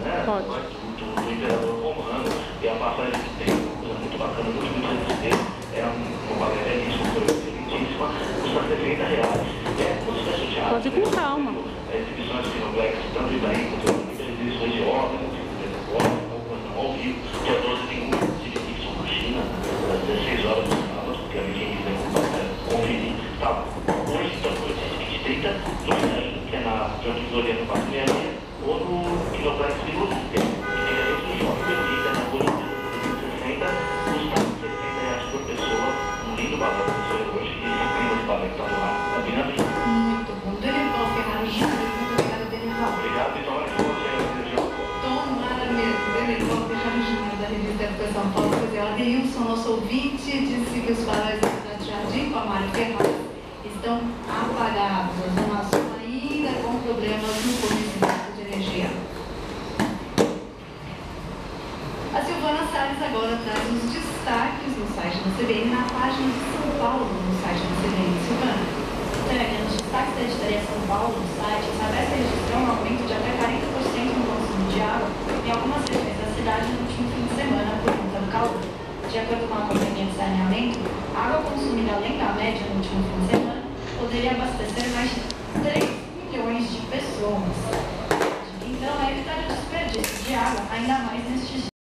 né? Pode. Do imperador romano, e a passagem que tem uma coisa muito bacana, muito interessante, é uma belíssima, lindíssima, custa R$60. É como se fosse o teatro. Pode ir com calma. Exibições cineplex, tanto de Itaí quanto muitas exibições de órgãos, algumas não ao vivo. Dia 12 tem uma exhibição na China, às 16 horas do sábado, que a gente quiser conferir. Tá, hoje, então, por 2030, no Itaí, que é na Joaquim Floriano, Passo Meia, ou no Kinoplex Vila Olímpia, que fica dentro do Shopping Vila Olímpia, na Rua Olímpia 60, custa R$60 por pessoa, um lindo balão que você hoje, e esse clima de balão que está do lado, da Vila Olímpia. Muito bom. Dorival Ferraro Júnior, muito obrigada, Dorival. Obrigado, e tomara que você seja Tomara mesmo. Dorival Ferraro Júnior, da revista Época São Paulo, fazer ela. Deilson, nosso ouvinte, disse que os faróis da cidade de Jardim, com a Mário Ferraz, estão apagados. A Zona Sul ainda com problemas no fornecimento de energia. A Silvana Salles agora traz os destaques no site da CBN, na página de São Paulo, no site da CBN. Silvana. Nos destaques da editoria São Paulo, no site, a Sabesp registrou um aumento de até 40% no consumo de água em algumas regiões da cidade no último fim de semana por conta do calor. De acordo com a companhia de saneamento, a água consumida além da média no último fim de semana poderia abastecer mais de 3 milhões de pessoas. Então, é evitar o desperdício de água, ainda mais nestes dias.